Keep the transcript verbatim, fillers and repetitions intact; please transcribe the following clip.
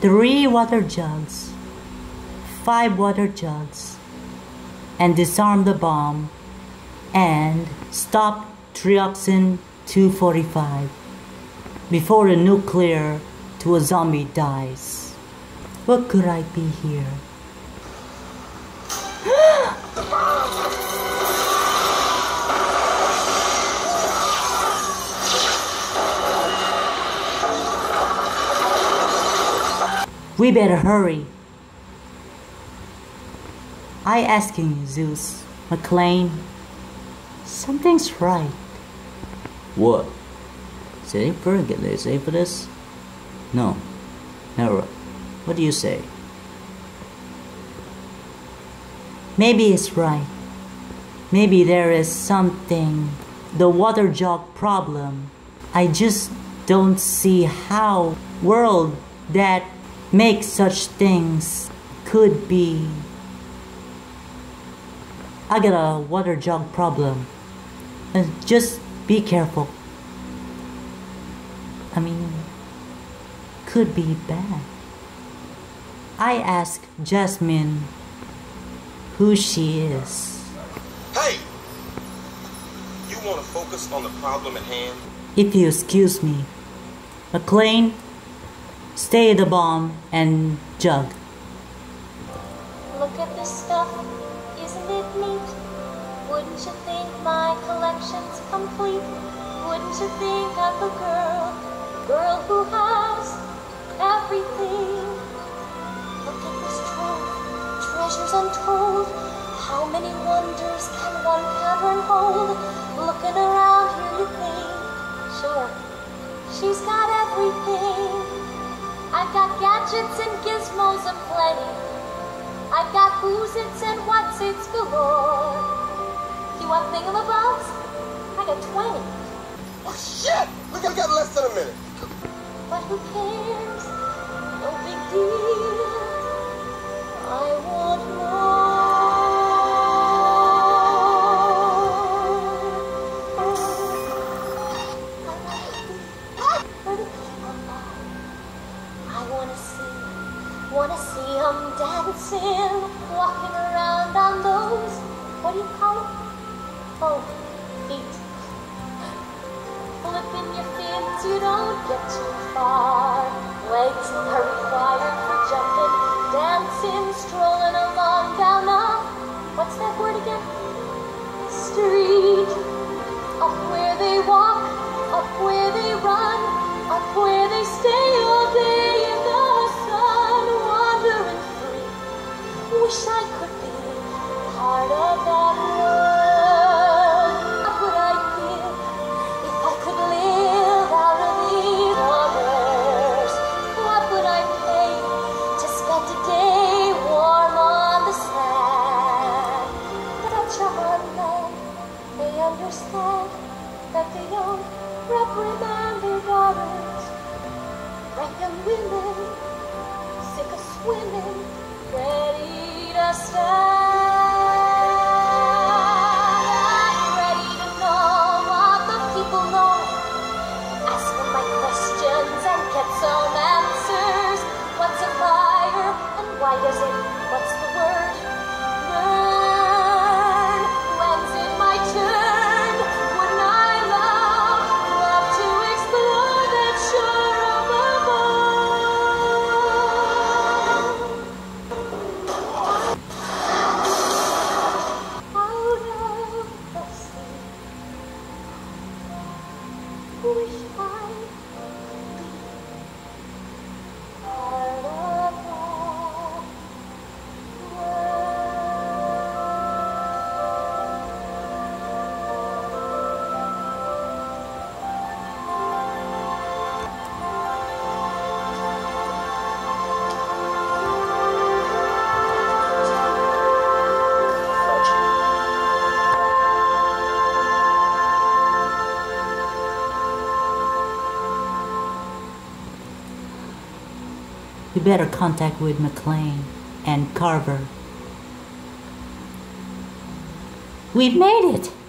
three water jugs, five water jugs, and disarm the bomb and stop Trioxin two forty-five before the nuclear to a zombie dies. What could I be here? We better hurry. I asking you, Zeus, McLean. Something's right. What? Is it for get this? For this? No. Never. What do you say? Maybe it's right. Maybe there is something. The water jug problem. I just don't see how world that makes such things could be. I got a water jug problem. Uh, just be careful. I mean, could be bad. I asked Jasmine who she is. Hey! You want to focus on the problem at hand? If you excuse me. McLean, stay the bomb and jug. Look at this stuff, isn't it neat? Wouldn't you think my collection's complete? Wouldn't you think I'm the girl, girl who has everything? Look at this trove, treasures untold. How many wonders can one cavern hold? Looking around here you think, sure, she's got everything. I've got gadgets and gizmos aplenty. I've got who's its and what's its galore. You want thingamabobs? I got twenty. Oh shit! We got, got less than a minute. But who cares? No big deal. I want more. I wanna see, wanna see 'em dancing, walking around on those, what do you call it? Oh, feet. Flipping your fins, you don't get too far. Legs are required for jumping, dancing, strolling along down a, what's that word again? Street. Up where they walk, up where they run, up where they stay all day in the sun, wandering free. Wish I could be part of that world. What would I give if I could live out of these waters? What would I pay to spend a day warm on the sand? Touch a hard land, they understand that the young reprimand their daughters. Pregnant women, sick of swimming, ready to stand. I'm ready to know what the people know. Ask them my questions and get some answers. What's a fire and why does it? What's the word? Burn. When's it my turn? Wouldn't I love, love to explore that shore above? Out of the sea, wish I could be part of that world. You better contact with McLean and Carver. We've made it!